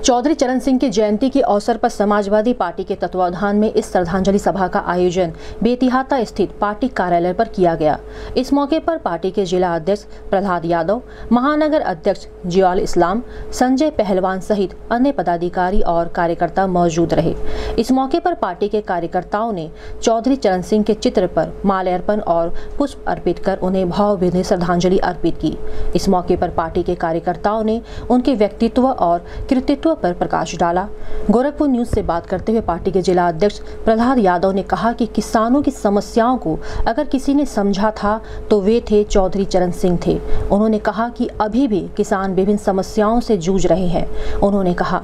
चौधरी चरण सिंह की जयंती के अवसर पर समाजवादी पार्टी के तत्वावधान में इस श्रद्धांजलि सभा का आयोजन बेतिहाता स्थित पार्टी कार्यालय पर किया गया। इस मौके पर पार्टी के जिला अध्यक्ष प्रहलाद यादव, महानगर अध्यक्ष जियाउल इस्लाम, संजय पहलवान सहित अन्य पदाधिकारी और कार्यकर्ता मौजूद रहे। इस मौके पर पार्टी के कार्यकर्ताओं ने चौधरी चरण सिंह के चित्र पर माल्यार्पण और पुष्प अर्पित कर उन्हें भावभीनी श्रद्धांजलि अर्पित की। इस मौके पर पार्टी के कार्यकर्ताओं ने उनके व्यक्तित्व और कृतित्व पर प्रकाश डाला। गोरखपुर न्यूज से बात करते हुए पार्टी के जिला अध्यक्ष प्रहलाद यादव ने कहा कि किसानों की समस्याओं को अगर किसी ने समझा था तो वे थे चौधरी चरण सिंह थे। उन्होंने कहा कि अभी भी किसान विभिन्न समस्याओं से जूझ रहे हैं। उन्होंने कहा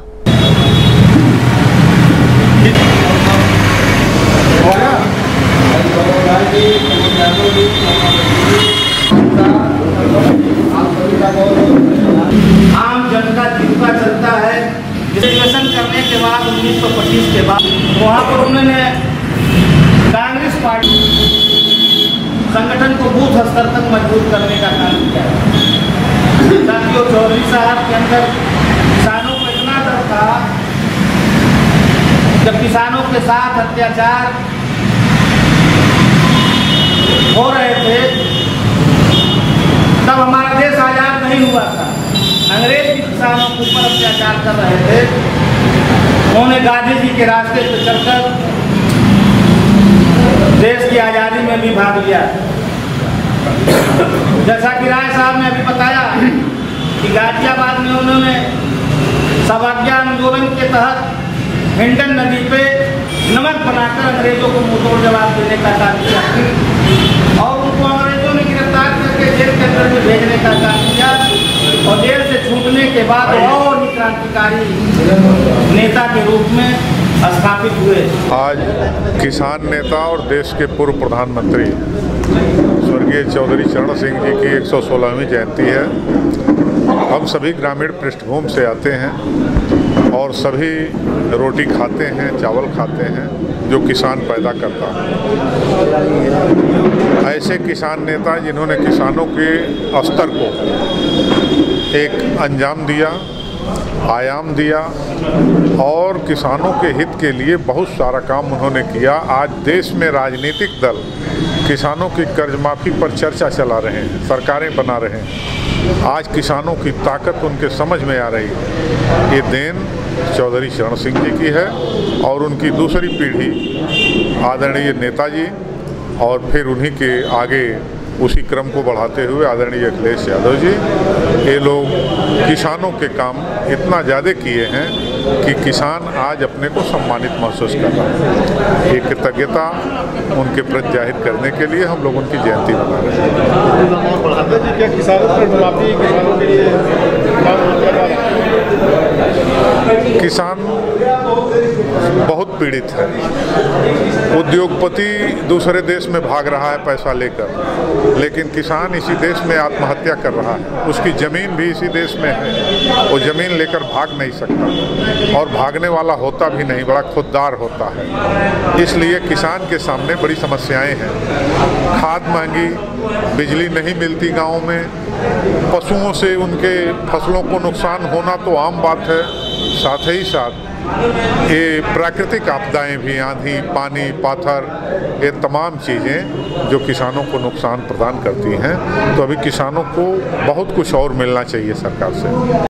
आम जनता जीविका चलता है। रिजर्वेशन करने के बाद 1925 के बाद वहाँ पर उन्होंने कांग्रेस पार्टी संगठन को बूथ स्तर तक मजबूत करने का काम किया। साथियों, चौधरी साहब के अंदर किसानों को इतना डर था, जब किसानों के साथ अत्याचार हो रहे थे तब हमारा देश आजाद नहीं हुआ था। अंग्रेज भी किसानों के ऊपर अत्याचार कर रहे थे। उन्होंने गांधी जी के रास्ते पर चलकर देश की आज़ादी में भी भाग लिया। जैसा कि राय साहब ने अभी बताया कि गाजियाबाद में उन्होंने सवाज्ञा आंदोलन के तहत हिंडन नदी पे नमक बनाकर अंग्रेजों को मुंहतोड़ जवाब देने का काम किया और उनको अंग्रेजों ने गिरफ्तार करके जेल के अंदर में भेजने का काम किया और जेल से छूटने के बाद और ही क्रांतिकारी नेता के रूप में स्थापित हुए। आज किसान नेता और देश के पूर्व प्रधानमंत्री स्वर्गीय चौधरी चरण सिंह जी की 116वीं जयंती है। हम सभी ग्रामीण पृष्ठभूमि से आते हैं और सभी रोटी खाते हैं, चावल खाते हैं जो किसान पैदा करता है। ऐसे किसान नेता जिन्होंने किसानों के स्तर को एक अंजाम दिया, आयाम दिया और किसानों के हित के लिए बहुत सारा काम उन्होंने किया। आज देश में राजनीतिक दल किसानों की कर्ज माफ़ी पर चर्चा चला रहे हैं, सरकारें बना रहे हैं। आज किसानों की ताकत उनके समझ में आ रही है। ये देन चौधरी चरण सिंह जी की है और उनकी दूसरी पीढ़ी आदरणीय नेताजी और फिर उन्हीं के आगे उसी क्रम को बढ़ाते हुए आदरणीय अखिलेश यादव जी, ये लोग किसानों के काम इतना ज़्यादा किए हैं कि किसान आज अपने को सम्मानित महसूस कर रहा है। ये कृतज्ञता उनके प्रति जाहिर करने के लिए हम लोग उनकी जयंती मना रहे हैं। किसान बहुत पीड़ित है। उद्योगपति दूसरे देश में भाग रहा है पैसा लेकर, लेकिन किसान इसी देश में आत्महत्या कर रहा है। उसकी ज़मीन भी इसी देश में है, वो ज़मीन लेकर भाग नहीं सकता और भागने वाला होता भी नहीं, बड़ा खुददार होता है। इसलिए किसान के सामने बड़ी समस्याएं हैं। खाद महंगी, बिजली नहीं मिलती गाँव में, पशुओं से उनके फसलों को नुकसान होना तो आम बात है। साथ ही साथ ये प्राकृतिक आपदाएं भी, आंधी, पानी, पाथर, ये तमाम चीज़ें जो किसानों को नुकसान प्रदान करती हैं। तो अभी किसानों को बहुत कुछ और मिलना चाहिए सरकार से।